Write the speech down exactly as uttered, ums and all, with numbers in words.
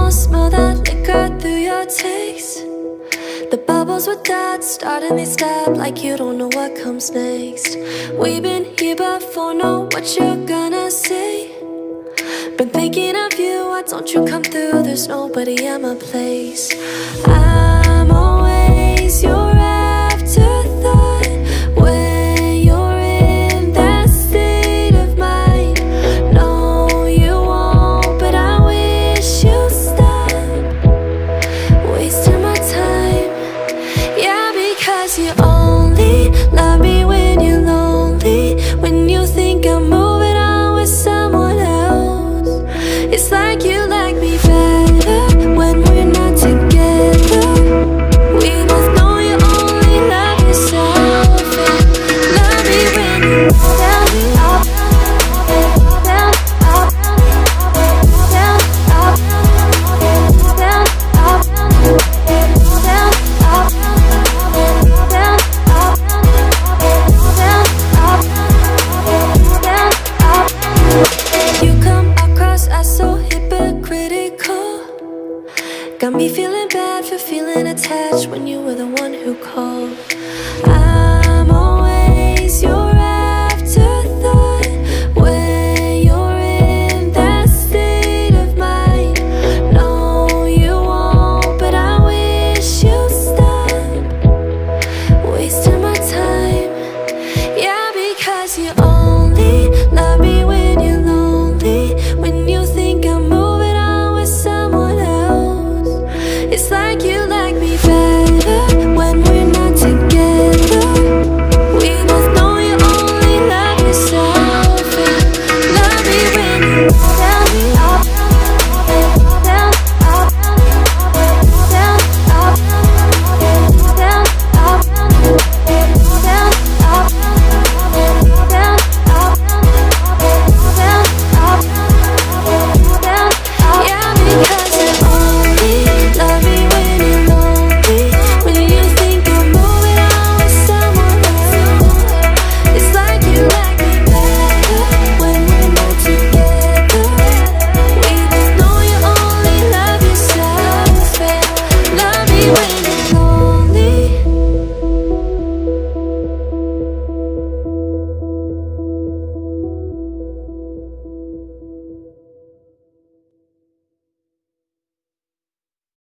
almost smell that liquor through your taste. The bubbles with that starting, they stop like you don't know what comes next. We've been here before, know what you're gonna say. Been thinking of you, why don't you come through? There's nobody at my place. I'm always your afterthought when you're in that state of mind. No, you won't, but I wish you'd stop wasting my time. Yeah, because you only love me when you're lonely, when you think I'm moving on with someone else. It's like you like me better when we're not together. We both know you only love yourself. And love me when you're down, up, down, up, down, up, down, up, down, up, down, up, down, up, down, up. You come across as so hypocritical. Got me feeling bad for feeling attached when you were the one who called.